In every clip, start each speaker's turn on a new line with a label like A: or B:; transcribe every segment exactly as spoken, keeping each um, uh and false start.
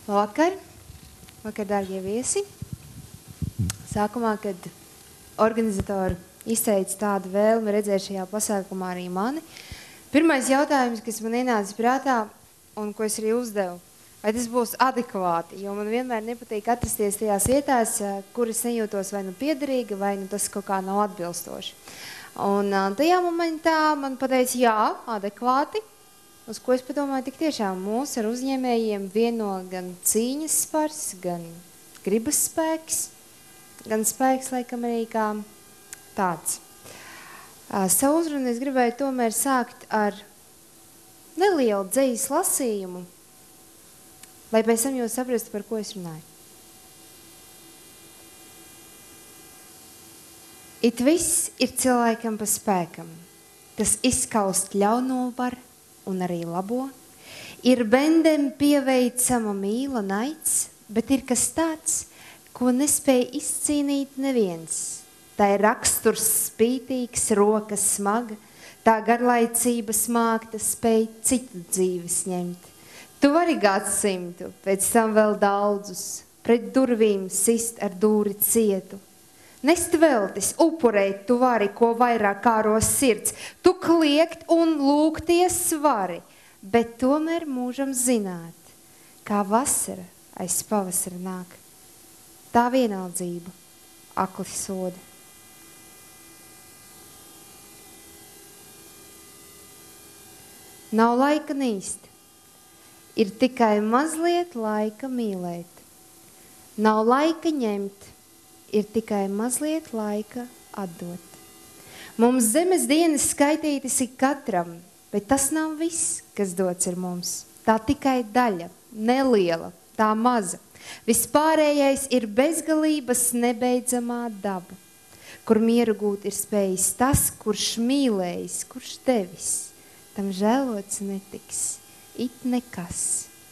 A: Labvakar! Vakar, dārgie viesi! Sākumā, kad organizatori izteica tādu vēlmi redzēt šajā pasākumā arī mani, pirmais jautājums, kas man ienāca prātā un ko es arī uzdevu, vai tas būs adekvāti, jo man vienmēr nepatīk atrasties tajās vietās, kur es nejūtos vai nu piederīga, vai nu tas kaut kā nav atbilstoši. Un tajā momentā man pateica, jā, adekvāti, uz ko es padomāju, tik tiešām mūs ar uzņēmējiem vieno gan cīņas spars, gan gribas spēks, gan spēks, laikam, arī kā tāds. Savu uzrunu es gribēju tomēr sākt ar nelielu dzejas lasījumu, lai pēc tam jūs saprastu, par ko es runāju. It viss ir cilvēkam pa spēkam, tas izskaust ļauno var un arī labo. Ir bendem pieveicama mīla naids, bet ir kas tāds, ko nespēja izcīnīt neviens. Tā ir raksturs spītīgs, rokas smaga, tā garlaicība smākta spēj citu dzīves ņemt. Tu vari gadsimtu, pēc tam vēl daudzus, pret durvīm sist ar dūri cietu. Nest veltis, upurēt tu vari, ko vairāk kāros sirds. Tu kliegt un lūgties vari, bet tomēr mūžam zināt, kā vasara aiz pavasara nāk. Tā vienaldzība akli soda. Nav laika nīst, ir tikai mazliet laika mīlēt. Nav laika ņemt, ir tikai mazliet laika atdot. Mums zemes dienas skaitītas ik katram, bet tas nav viss, kas dots ir mums. Tā tikai daļa, neliela, tā maza. Vispārējais ir bezgalības nebeidzamā daba, kur mieru gūt ir spējis tas, kurš mīlējis, kurš devis. Tam žēlots netiks, it nekas.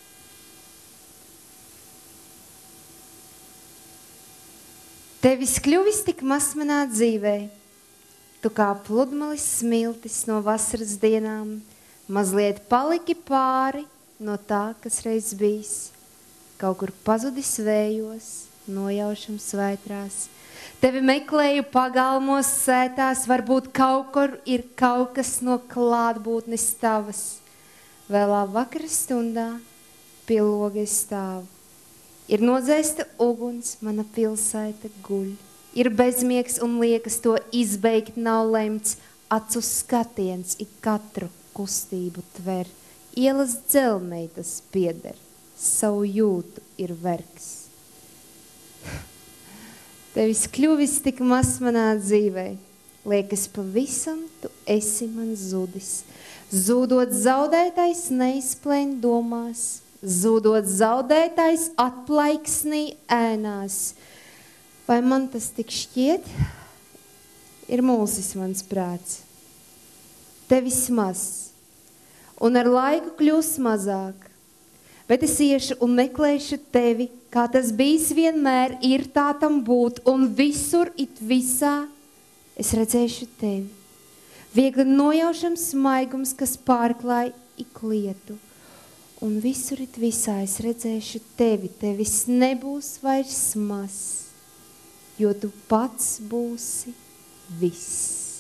A: Tevis kļuvis tik maz manā dzīvē, tu kā pludmalis smiltis no vasaras dienām, mazliet paliki pāri no tā, kas reiz bijis, kaut kur pazudis vējos, nojaušams vētrās. Tevi meklēju pagalmos sētās, varbūt kaut kur ir kaut kas no klātbūtnes tavas. Vēlā vakara stundā pie logas stāvu. Ir nodzēsta uguns, mana pilsēta guļ. Ir bezmiegs un liekas to izbeigt nav lemts. Acu skatiens ik katru kustību tver. Ielas dzelmeitas pieder, savu jūtu ir vergs. Tevis kļuvis tik maz manā dzīvē. Liekas pavisam tu esi man zudis. Zūdot zaudētais neizplēn domās. Zūdot zaudētais atplaiksnī ēnās. Vai man tas tik šķiet? Ir mulsis mans prāts. Tevis maz, un ar laiku kļūs mazāk. Bet es iešu un meklēšu tevi, kā tas bijis vienmēr, ir tā tam būt, un visur it visā es redzēšu tevi. Viegli nojaušams smaigums, kas pārklāj ik lietu. Un visur it visā es redzēšu tevi, tevis nebūs vairs maz, jo tu pats būsi viss.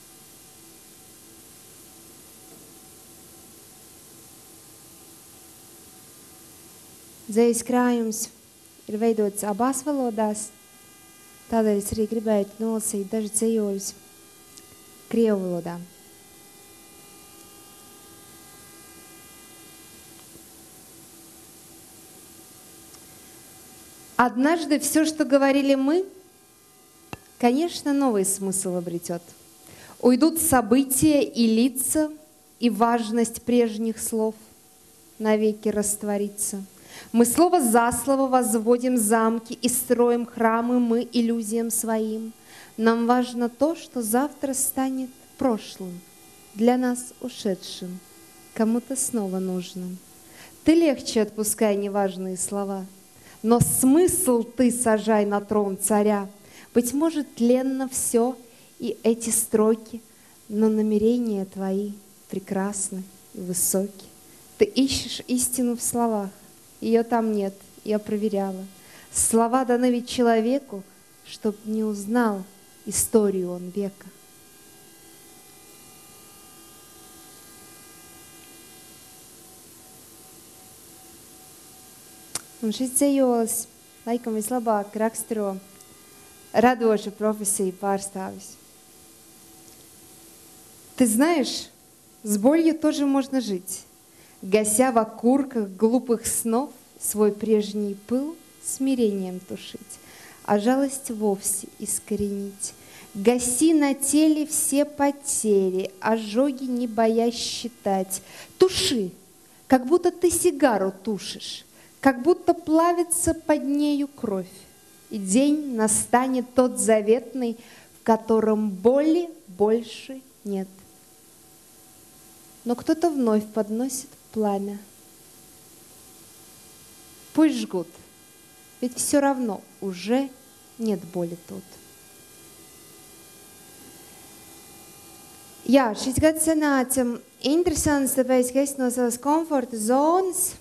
A: Dzejas krājums ir veidots abās valodās, tādēļ es arī gribēju nolasīt dažus dzīvoļus krievu valodā. Однажды все, что говорили мы, конечно, новый смысл обретет. Уйдут события и лица, и важность прежних слов навеки растворится. Мы слово за слово возводим замки и строим храмы мы иллюзиям своим. Нам важно то, что завтра станет прошлым, для нас ушедшим, кому-то снова нужным. Ты легче отпускай неважные слова, но смысл ты сажай на трон царя. Быть может, тленно все и эти строки, но намерения твои прекрасны и высоки. Ты ищешь истину в словах, ее там нет, я проверяла. Слова даны ведь человеку, чтоб не узнал историю он века. Un šis dzējolis laikam vislabāk raksturo radošu профессию pārstāvis. Ты знаешь, с болью тоже можно жить, гася в окурках глупых снов свой прежний пыл смирением тушить, а жалость вовсе искоренить. Гаси на теле все потери, ожоги не боясь считать. Туши, как будто ты сигару тушишь, как будто плавится под нею кровь. И день настанет тот заветный, в котором боли больше нет. Но кто-то вновь подносит пламя. Пусть жгут, ведь все равно уже нет боли тут. Jā, šis gads sanāca interesants, tāpēc, ka es no savas komforta zonas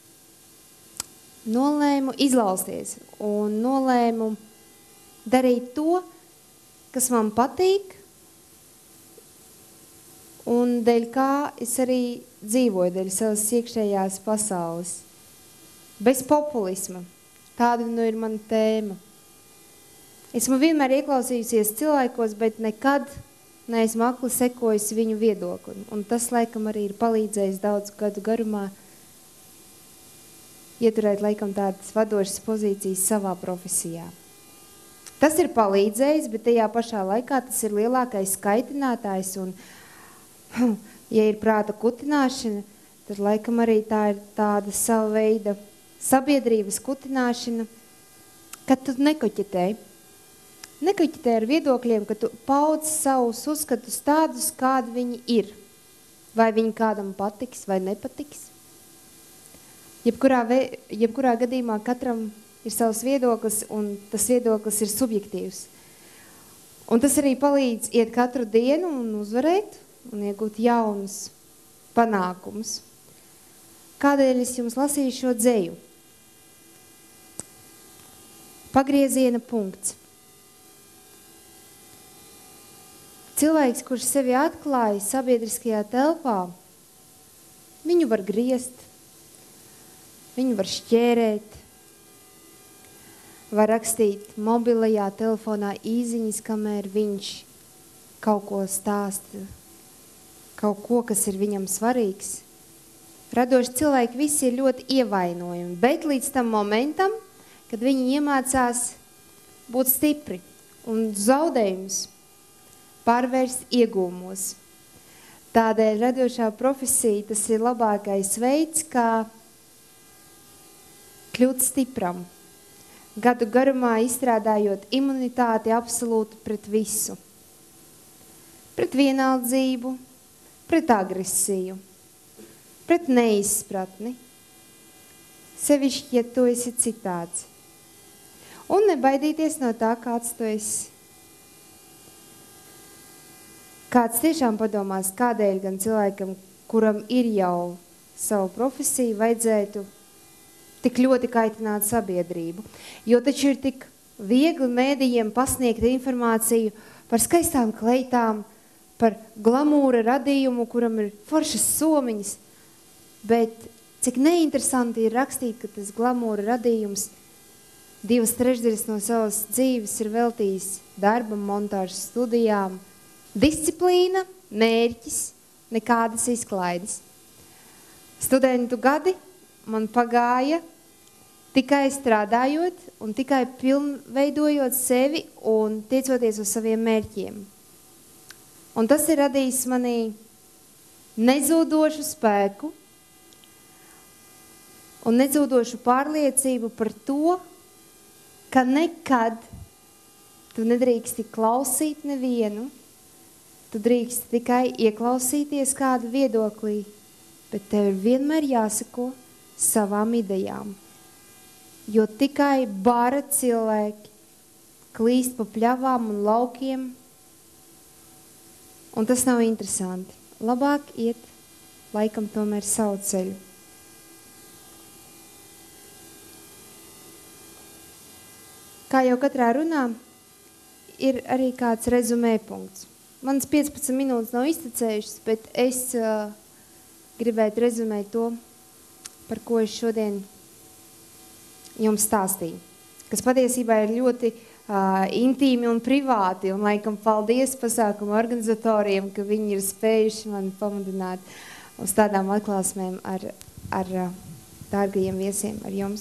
A: nolēmu izlausties un nolēmu darīt to, kas man patīk un dēļ kā es arī dzīvoju, dēļ savas iekšējās pasaules. Bez populisma. Tāda nu ir mana tēma. Esmu vienmēr ieklausījusies cilvēkos, bet nekad neesmu akli sekojusi viņu viedokli. Un tas, laikam, arī ir palīdzējis daudzu gadu garumā ieturēt, laikam, tādas vadošas pozīcijas savā profesijā. Tas ir palīdzējis, bet tajā pašā laikā tas ir lielākais kaitinātājs. Un, ja ir prāta kutināšana, tad, laikam, arī tā ir tāda sava veida sabiedrības kutināšana, kad tu nekoķitēji. Nekoķitē ar viedokļiem, ka tu paudz savus uzskatus tādus, kādi viņi ir. Vai viņi kādam patiks vai nepatiks. Jebkurā, ve, jebkurā gadījumā katram ir savs viedoklis, un tas viedoklis ir subjektīvs. Un tas arī palīdz iet katru dienu un uzvarēt un iegūt jaunus panākumus. Kādēļ es jums lasīju šo dzeju? Pagrieziena punkts. Cilvēks, kurš sevi atklāja sabiedriskajā telpā, viņu var griezt, viņu var šķērēt, var rakstīt mobilajā telefonā īziņas, kamēr viņš kaut ko stāsta, kaut ko, kas ir viņam svarīgs. Radoši cilvēki visi ir ļoti ievainojumi, bet līdz tam momentam, kad viņi iemācās būt stipri un zaudējumus pārvērst iegūmos. Tādēļ radošā profesija tas ir labākais veids, kā kļūt stipram. Gadu garumā izstrādājot imunitāti absolūti pret visu. Pret vienaldzību, pret agresiju, pret neizpratni. Sevišķi, ja tu esi citāds. Un nebaidīties no tā, kāds tu esi. Kāds tiešām padomās, kādēļ gan cilvēkam, kuram ir jau savu profesiju, vajadzētu tik ļoti kaitināt sabiedrību. Jo taču ir tik viegli mēdījiem pasniegt informāciju par skaistām kleitām, par glamūra radījumu, kuram ir foršas somiņas, bet cik neinteresanti ir rakstīt, ka tas glamūra radījums divas trešdaļas no savas dzīves ir veltījis darbam, montāžas studijām, disciplīna, mērķis, nekādas izklaides. Studentu gadi man pagāja tikai strādājot un tikai pilnveidojot sevi un tiecoties uz saviem mērķiem. Un tas ir radījis manī nezūdošu spēku un nezūdošu pārliecību par to, ka nekad tu nedrīksti klausīt nevienu, tu drīkst tikai ieklausīties kādu viedoklī, bet tev ir vienmēr jāsako savām idejām. Jo tikai bara cilvēki klīst pa pļavām un laukiem, un tas nav interesanti. Labāk iet laikam tomēr savu ceļu. kā jau katrā runā, ir arī kāds rezumē punkts. Manas piecpadsmit minūtes nav iztecējušas, bet es uh, gribētu rezumēt to, par ko es šodien jums stāstīju. Kas patiesībā ir ļoti uh, intīmi un privāti, un laikam paldies pasākumu organizatoriem, ka viņi ir spējuši mani pamudināt uz tādām atklāsmēm ar, ar uh, dārgajiem viesiem, ar jums.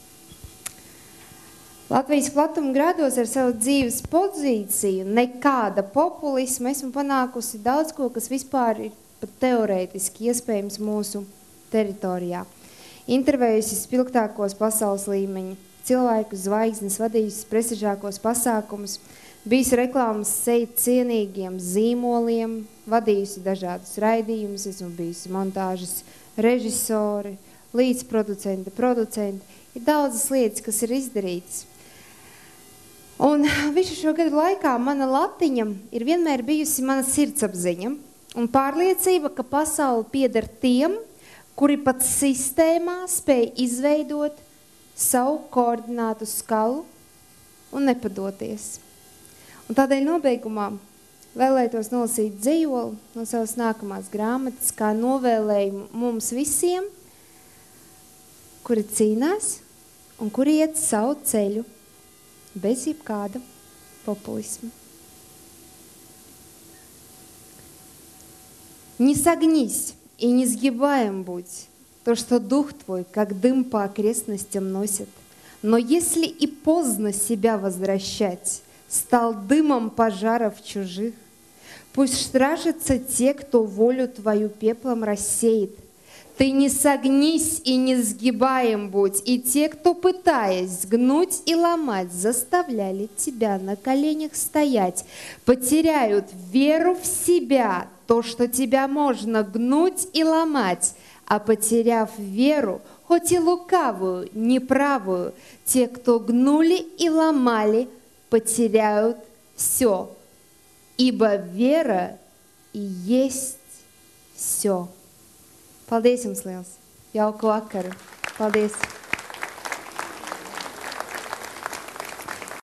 A: Latvijas platuma grādos ar savu dzīves pozīciju, nekāda populisma, esmu panākusi daudz ko, kas vispār ir pat teorētiski iespējams mūsu teritorijā. Intervējusi spilgtākos pasaules līmeņi, cilvēkus, zvaigznes, vadījusi prestižākos pasākumus, bijusi reklāmas seju cienīgiem zīmoliem, vadījusi dažādus raidījumus, esmu bijusi montāžas režisori, līdzproducenti, producenti. Ir daudzas lietas, kas ir izdarītas. Un visu šo gadu laikā mana latiņa ir vienmēr bijusi mana sirdsapziņa un pārliecība, ka pasaule pieder tiem, kuri pat sistēmā spēj izveidot savu koordinātu skalu un nepadoties. Un tādēļ nobeigumā vēlētos nolasīt dzejoli no savas nākamās grāmatas, kā novēlējumu mums visiem, kuri cīnās un kuri iet savu ceļu без jebkāda популизма. Не согнись и не сгибаем будь, то, что дух твой, как дым по окрестностям носит. Но если и поздно себя возвращать, стал дымом пожаров чужих, пусть стражатся те, кто волю твою пеплом рассеет. Ты не согнись и не сгибаем будь, и те, кто, пытаясь сгнуть и ломать, заставляли тебя на коленях стоять, потеряют веру в себя, то, что тебя можно гнуть и ломать, а потеряв веру, хоть и лукавую, неправую, те, кто гнули и ломали, потеряют все, ибо вера и есть все. Paldies jums liels! Jauku vakaru! Paldies!